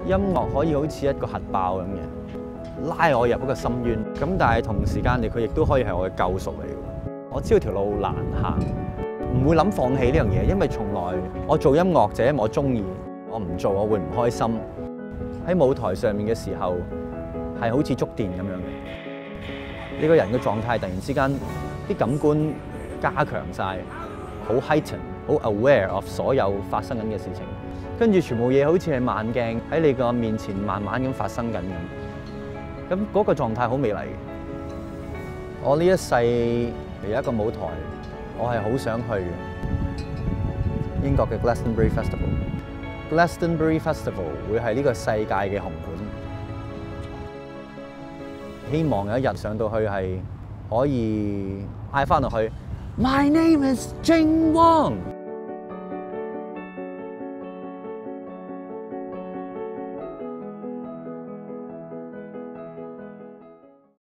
音樂可以好似一個核爆咁嘅，拉我入一個深淵。咁但係同時間佢亦都可以係我嘅救贖嚟嘅。我知道條路難行，唔會諗放棄呢樣嘢，因為從來我做音樂就因為我中意，我唔做我會唔開心。喺舞台上面嘅時候係好似觸電咁樣嘅，呢個人嘅狀態突然之間啲感官加強晒，好 heighten， 好 aware of 所有發生緊嘅事情。跟住全部嘢好似係慢鏡喺你個面前慢慢咁發生緊咁，咁嗰個狀態好美麗嘅。我呢一世有一個舞台，我係好想去嘅，英國嘅 Glastonbury Festival。Glastonbury Festival 會係呢個世界嘅紅館，希望有一日上到去係可以嗌返落去 My name is Jing Wong。